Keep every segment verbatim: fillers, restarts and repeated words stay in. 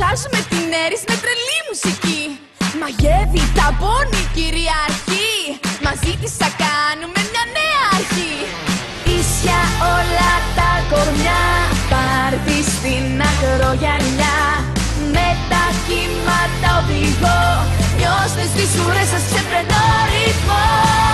σάζουμε την έρης με τρελή μουσική. Μαγεύει, ταμπώνει, κυριαρχεί. Μαζί της θα κάνουμε μια νέα αρχή. Ίσια όλα τα κορμιά, πάρτι στην ακρογιαλιά. Με τα κύματα οδηγώ, νιώστε στις ουρές σας ξεπρενώ ρυθμό.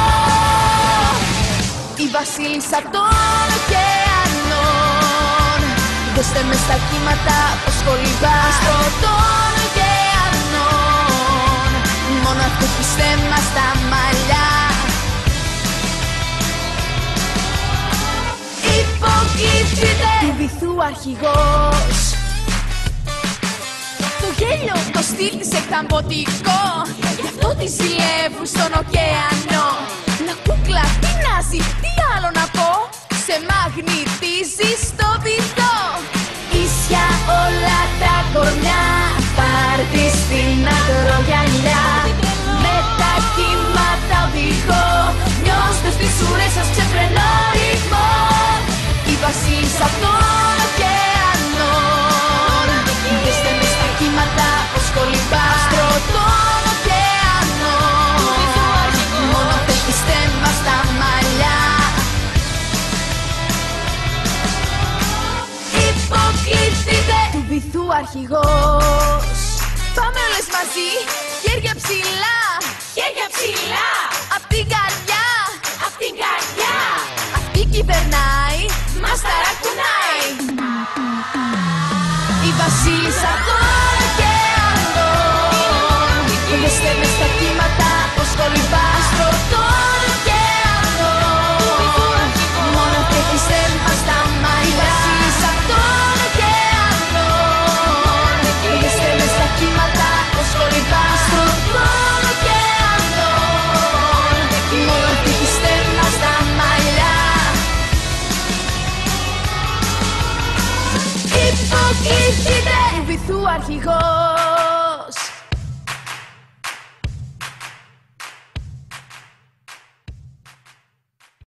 Η βασίλισσα των ωκεανών, δέστε με στα κύματα πως κολυμπά των ωκεανών. Μόνο αυτό πιστεύμα στα μαλλιά. Υποκύψτε του βυθού αρχηγός. Το γέλιο το στυλ της εκθαμβωτικό, γι' αυτό τη ζηλεύουν στον ωκεανό. Να κούκλα, τι νάζει, τι άλλο να πω, σε μαγνητίζει στο βυθό. Ίσια όλα τα κορμιά, πάρτι στην ακρογιαλιά. Με τα κύματα οδηγώ, νιώστε στις ουρές σας ξεπρενώ ρυθμό. Η βασίλισσα των ωκεανών, δέστε με στα κύματα πως κολυμπά των ωκεανών. Μόνο θες στέμμα στα μαλλιά. Υποκληθείτε του βυθού αρχηγός. Πάμε όλες μαζί, χέρια ψηλά. Χέρια ψηλά. Απ' την καρδιά. Απ' την καρδιά. Αυτή κυβερνάει, μας ταρακουνάει. Η βασίλισσα των ωκεανών, δέστε με στα κύματα πως κολυμπά των ωκεανών. Μόνο και πιστεύω στα μαλλιά. Η βασίλισσα των ωκεανών, δέστε με στα κύματα πως κολυμπά των ωκεανών. Μόνο και πιστεύω στα μαλλιά. Υποκύψτε του βυθού αρχηγός.